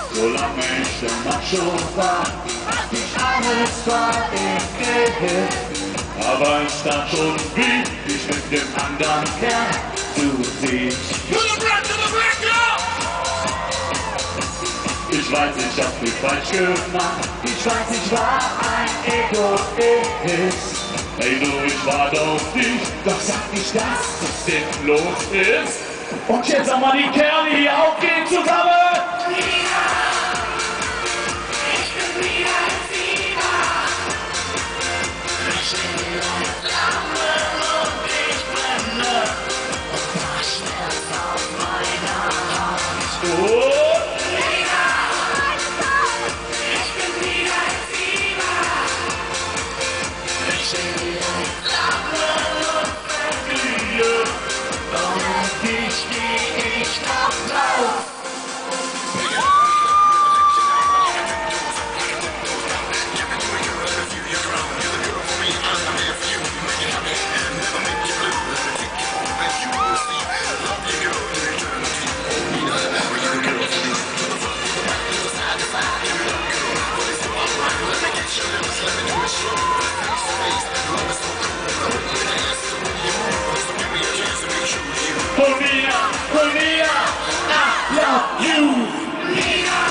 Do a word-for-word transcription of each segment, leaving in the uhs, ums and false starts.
Solange ich der Macho war, hab ich alles verehrt. Aber ich stand schon wie ich mit dem anderen Kerl zu sehen. Ich weiß, ich hab viel falsch gemacht. Ich weiß, ich war ein Egoist. Hey du, ich war doch nicht, doch sag nicht, dass es denn los ist. Und jetzt haben wir die Kerle hier aufgehen zusammen. Polina, Polina, I love you. Polina,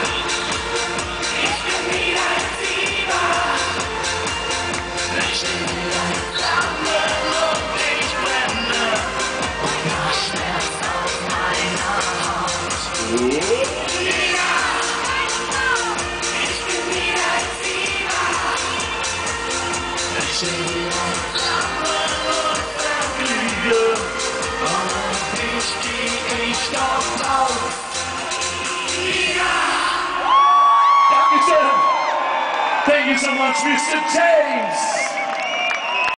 ich bin wieder ein Fieber. Ich bin wieder ein Flamme und ich brenne. Und das Schmerz auf meiner Haut. Polina, ich bin wieder ein Fieber. Ich bin wieder ein Flamme und verfliege. Thank you so much, Mister James.